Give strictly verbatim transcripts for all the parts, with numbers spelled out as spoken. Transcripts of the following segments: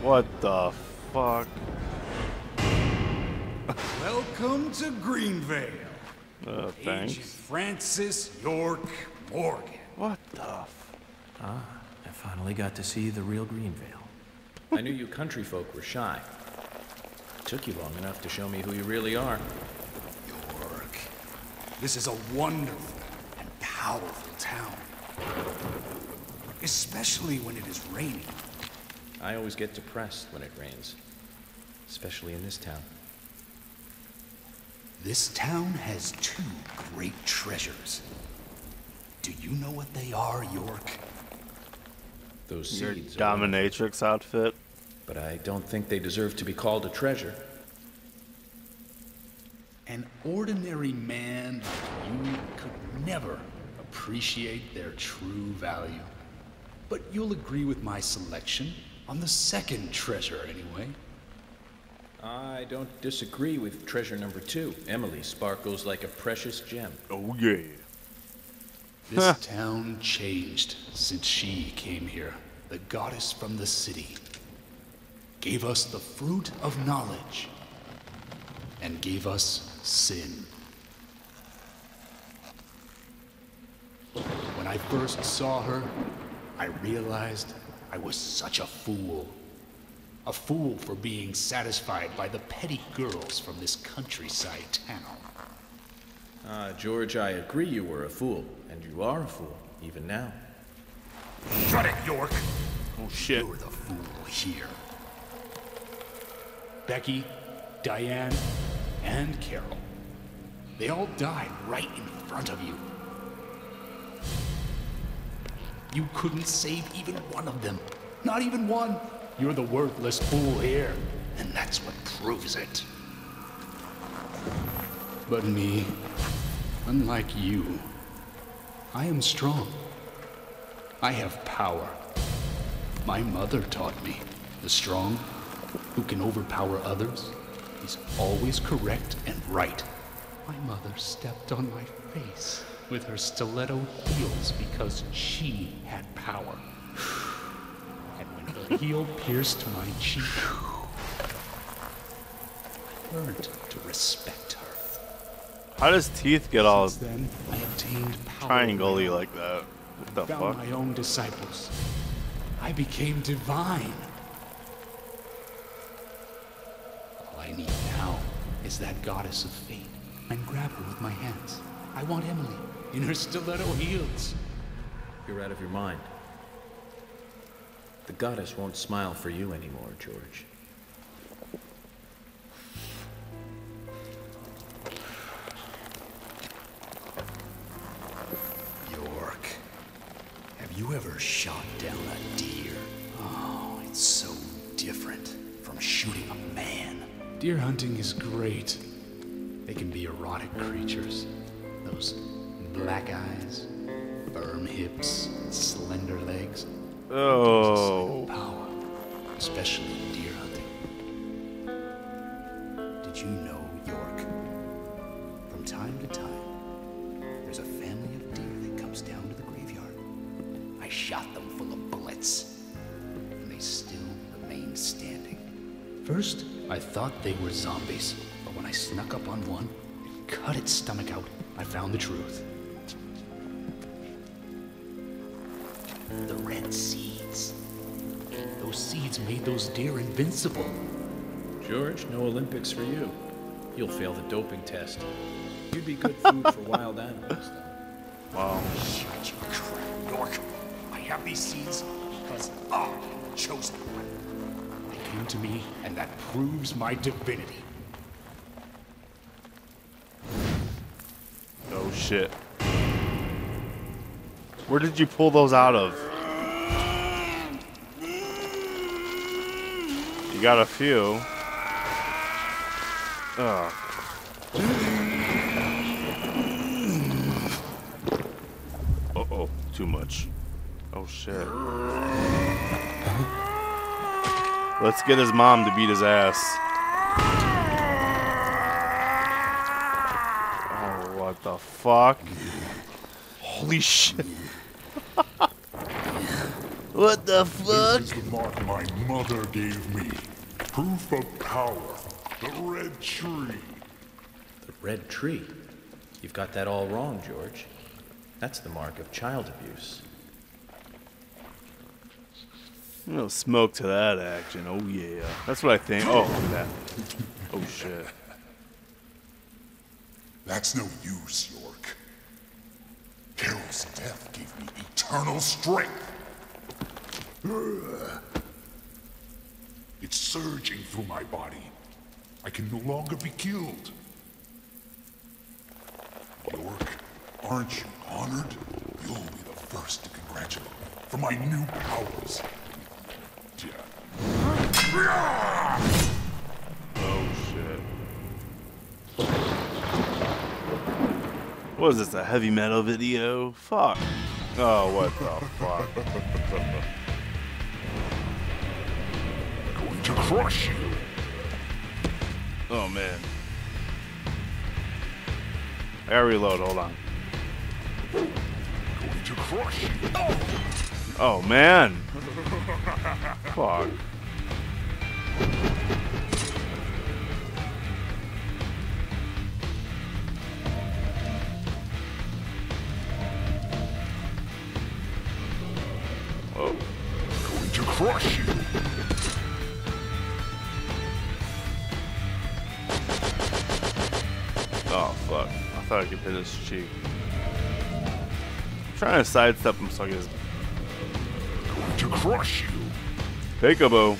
What the fuck? Welcome to Greenvale. Uh, thanks. Agent Francis York Morgan. What the f- Ah, I finally got to see the real Greenvale. I knew you country folk were shy. It took you long enough to show me who you really are. York. This is a wonderful and powerful town. Especially when it is raining. I always get depressed when it rains. Especially in this town. This town has two great treasures. Do you know what they are, York? Those Your seeds. are dominatrix outfit? But I don't think they deserve to be called a treasure. An ordinary man like you could never appreciate their true value. But you'll agree with my selection on the second treasure anyway. I don't disagree with treasure number two. Emily sparkles like a precious gem. Oh yeah. This town changed since she came here. The goddess from the city gave us the fruit of knowledge and gave us sin. When I first saw her, I realized I was such a fool. A fool for being satisfied by the petty girls from this countryside town. Ah, George, I agree you were a fool. And you are a fool, even now. Shut it, York! Oh shit. You're the fool here. Becky, Diane, and Carol. They all died right in front of you. You couldn't save even one of them. Not even one. You're the worthless fool here, and that's what proves it. But me, unlike you, I am strong. I have power. My mother taught me, the strong, who can overpower others, is always correct and right. My mother stepped on my face with her stiletto heels because she had power. And when her heel pierced my cheek, I learned to respect her. How does teeth get all Since then, I obtained power. triangle-y like that? What the Found fuck? my own disciples. I became divine. All I need now is that goddess of fate, and grab her with my hands. I want Emily in her stiletto heels. You're out of your mind. The goddess won't smile for you anymore, George. York, have you ever shot down a deer? Oh, it's so different from shooting a man. Deer hunting is great. They can be erotic creatures. Those black eyes, firm hips, slender legs. Oh. Power, especially in deer hunting. Did you know, York? From time to time, there's a family of deer that comes down to the graveyard. I shot them full of bullets, and they still remain standing. First, I thought they were zombies, but when I snuck up on one and cut its stomach out, I found the truth. The red seeds. Those seeds made those deer invincible. George, no Olympics for you. You'll fail the doping test. You'd be good food for wild animals, though. Wow. Shut your crap, York. I have these seeds because I'm the chosen one. They came to me, and that proves my divinity. Oh shit. Where did you pull those out of? You got a few. Ugh. Uh-oh, too much. Oh shit. Let's get his mom to beat his ass. Oh, what the fuck? Holy shit. What the fuck? This is the mark my mother gave me. Proof of power. The red tree. The red tree? You've got that all wrong, George. That's the mark of child abuse. No smoke to that action. Oh yeah. That's what I think. Oh, look at that. Oh shit. That's no use, York. Carol's death gave me eternal strength. It's surging through my body. I can no longer be killed. York, aren't you honored? You'll be the first to congratulate me for my new powers. Yeah. Oh shit. What is this, a heavy metal video? Fuck. Oh, what the fuck? Going to crush you. Oh man. I gotta reload, hold on. Going to crush you. Oh man. Fuck. Oh. Going to crush you. Oh fuck. I thought I could hit his cheek. I'm trying to sidestep him so I get his Going to crush you. peekaboo.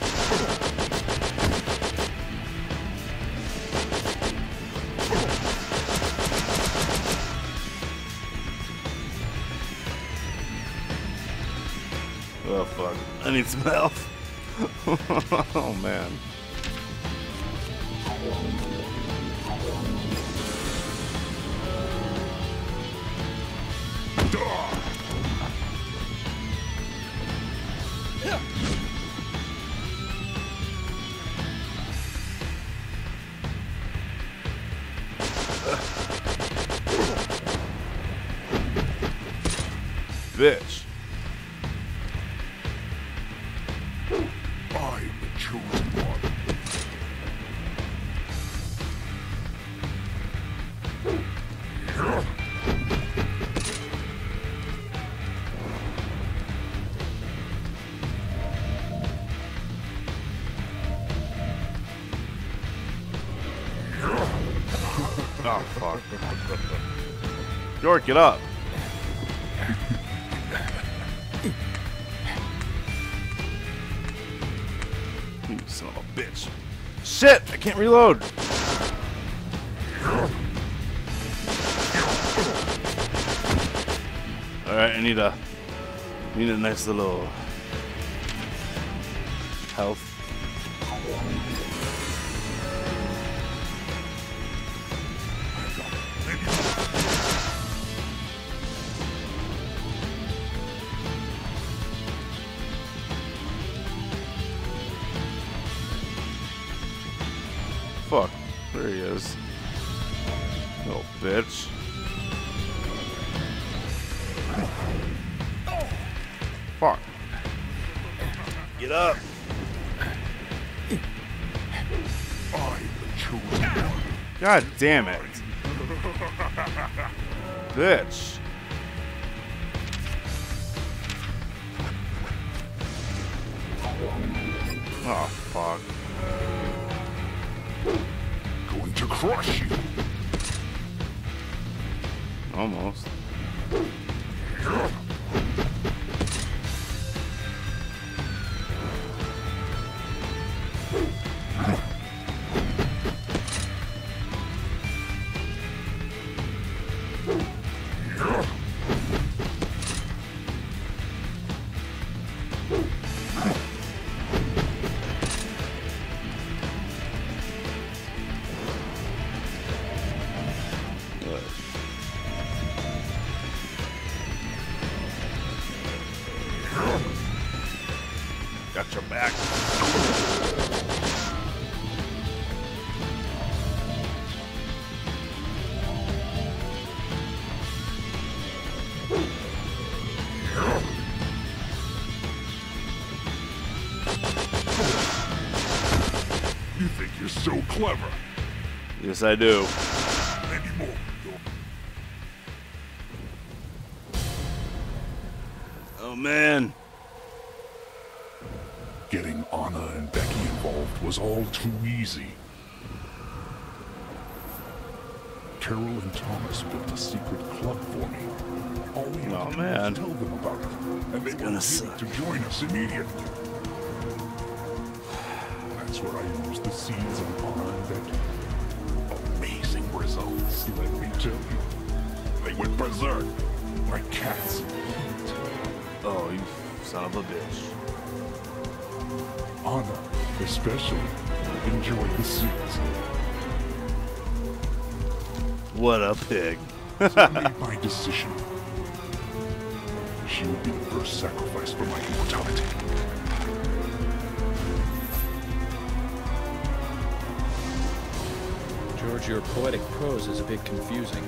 Oh fuck. I need some help. Oh man. Bitch. I'm the chosen one. Oh fuck. York, get up. You son of a bitch. Shit! I can't reload! Alright, I need a need a nice little health. Fuck. There he is. Little bitch. Fuck. Get up. I'm the chosen one. God damn it. Bitch. Oh, fuck. Going to crush you. Almost. Got your back. clever. Yes, I do. Maybe more. Oh man. Getting Anna and Becky involved was all too easy. Carol and Thomas built a secret club for me. All we had Oh to do man. was tell them about it, and they were gonna willing suck. to join us immediately. That's where I used the seeds of Anna and Becky. Amazing results, let me tell you. They went berserk, like cats. Oh, you son of a bitch. Anna, especially, enjoyed the seeds. What a pig. So I made my decision. She would be the first sacrifice for my immortality. George, your poetic prose is a bit confusing.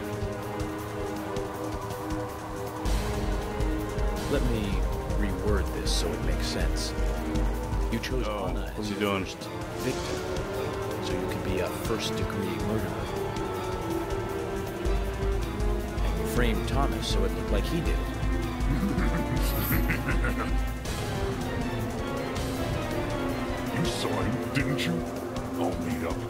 Let me reword this so it makes sense. You chose Oh, Anna what's as he your doing? first victim, so you could be a first-degree murderer. And you framed Thomas so it looked like he did it. You saw him, didn't you? All made up.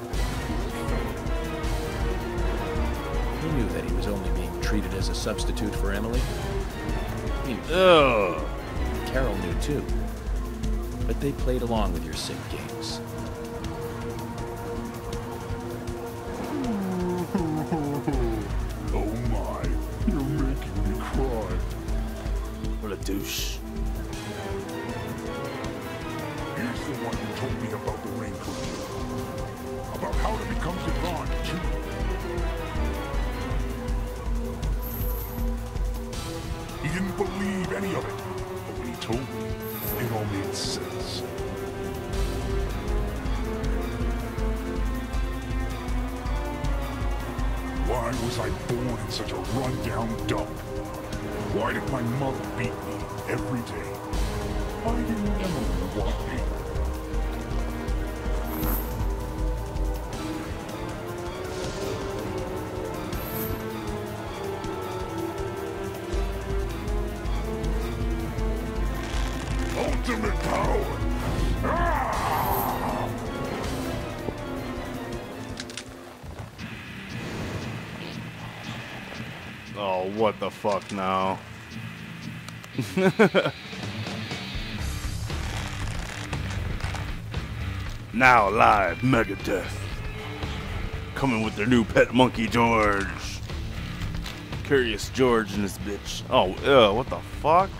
He knew that he was only being treated as a substitute for Emily. He knew. Ugh. Carol knew too. But they played along with your sick games. Oh my, you're making me cry. What a douche. Here's the one who told me about the rain creature. About how to become divine, too. He didn't believe any of it, but when he told me, it all made sense. Why was I born in such a run-down dump? Why did my mother beat me every day? Why didn't Emily want me? Ultimate power! Ah! Oh, what the fuck now? Now live, Megadeth. Coming with their new pet monkey, George. Curious George and this bitch. Oh, ew, what the fuck?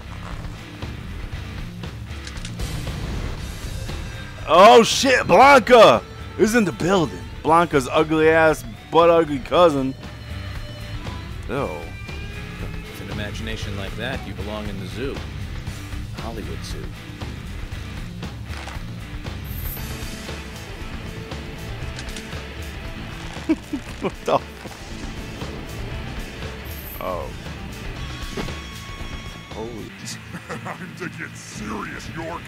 Oh shit, Blanca is in the building. Blanca's ugly ass, butt ugly cousin. Oh. With an imagination like that, you belong in the zoo. Hollywood Zoo. What the? Oh. Holy. Time to get serious, York.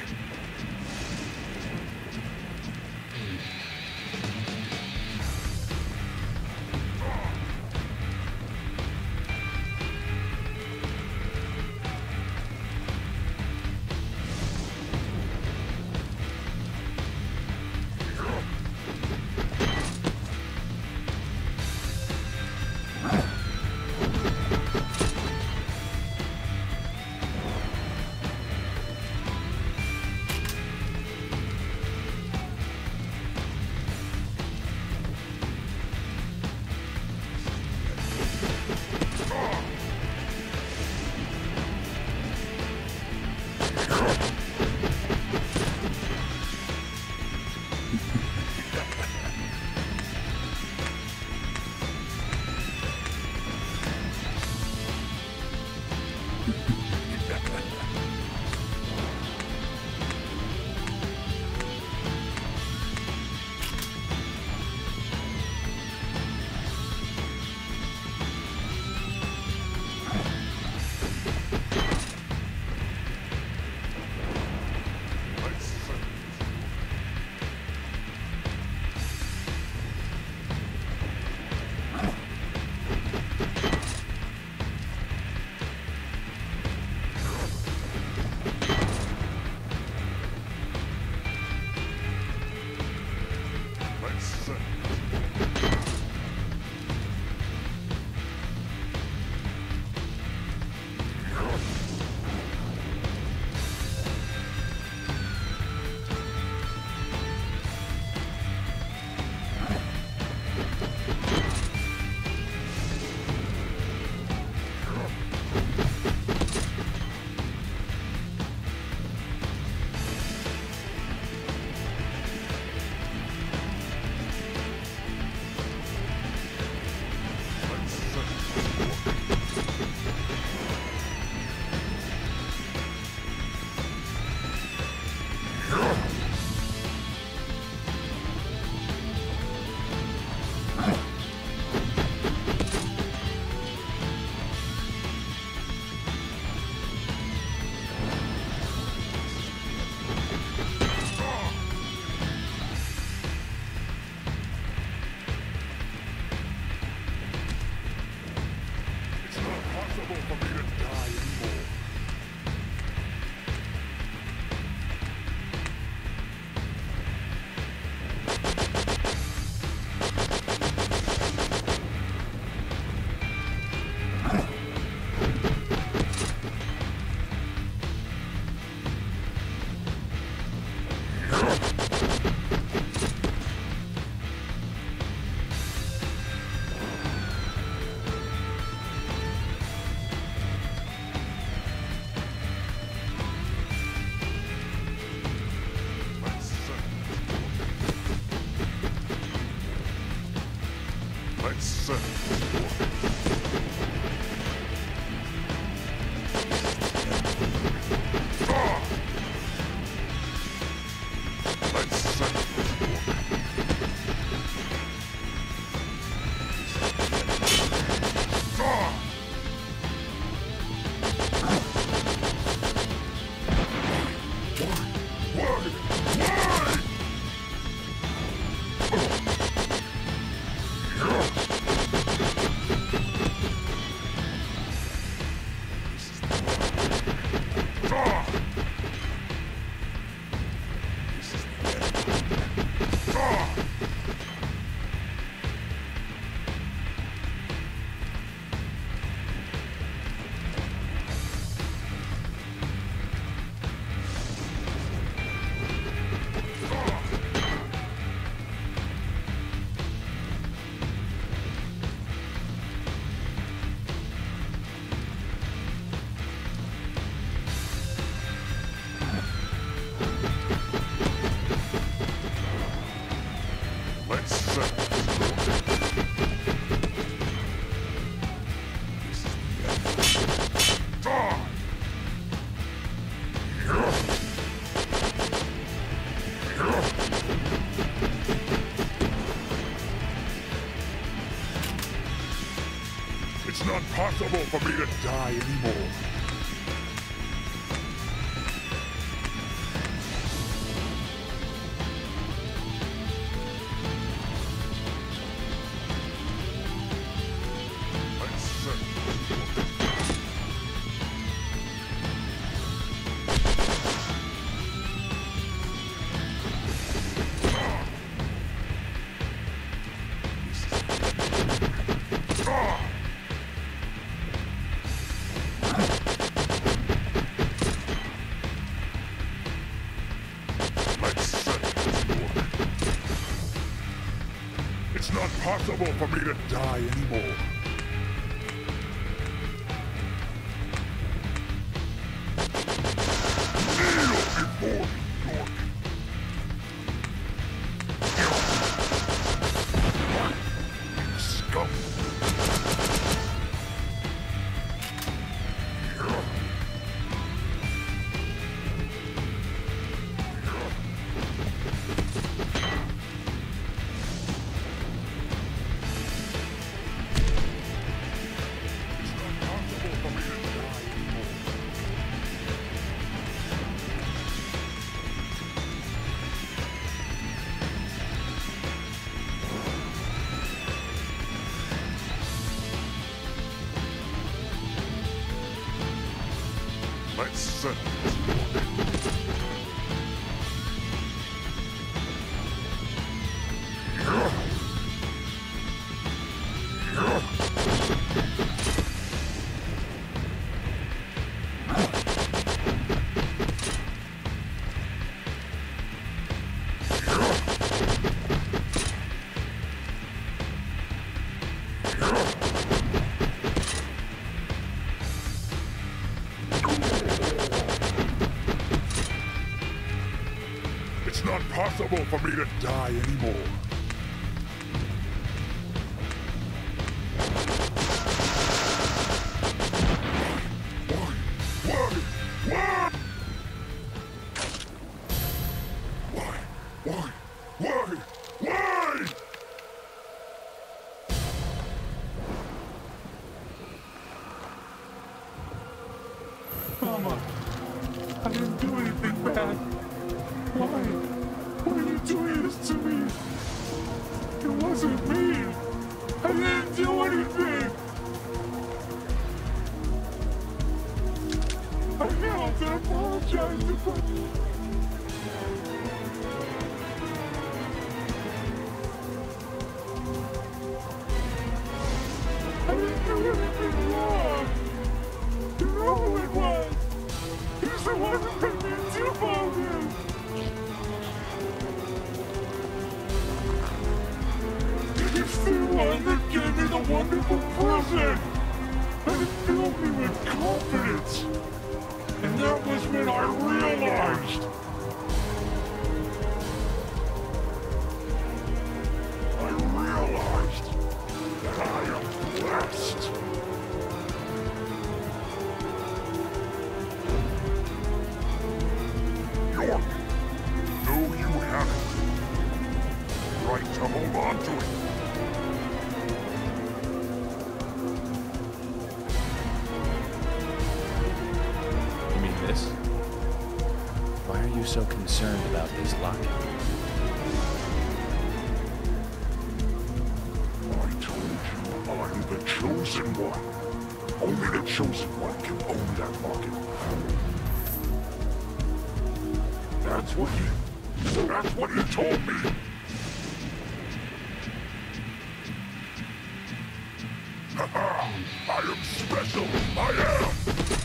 It's not possible for me to die anymore. Let's see. It's not possible for me to die anymore. Kneel before me, York. You scum. Let's settle this. It's not possible for me to die anymore. Why? Why? Why? Why? Why? Why? Why? Mama, I didn't do anything bad. Why? Why are you doing this to me? It wasn't me. I didn't do anything. I have to apologize to you. I didn't do anything wrong. You know who it was. He's the one who made me do all this. He's the one that gave me the wonderful present and filled me with confidence. And that was when I realized. I realized that I am blessed. York, no, you haven't. Right to hold on to it. You mean this? Why are you so concerned about this locket? I told you I'm the chosen one. Only the chosen one can own that locket. That's what he... That's what he told me. Haha! I am special! I am!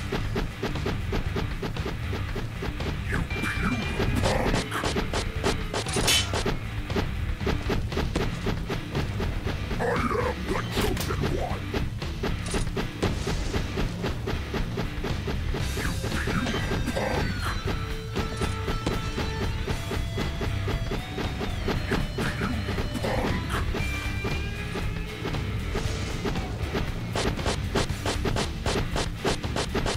You puny punk! I am the chosen one! You puny punk! You puny punk!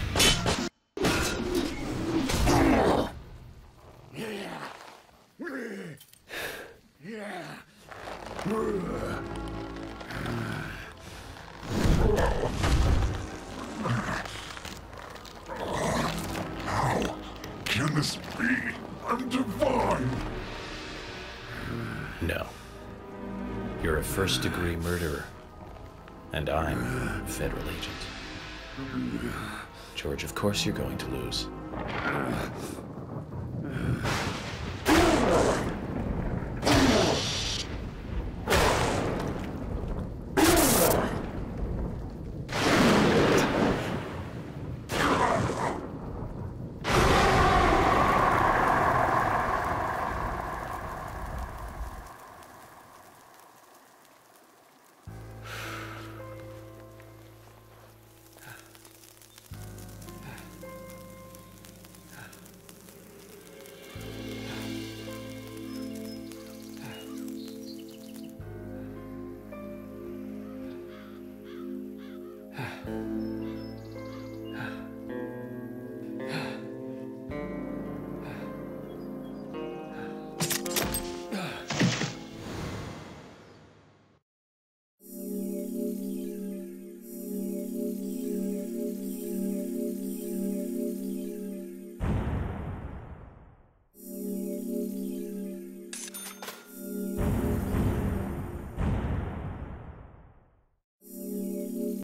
first-degree murderer. And I'm a federal agent. George, of course you're going to lose.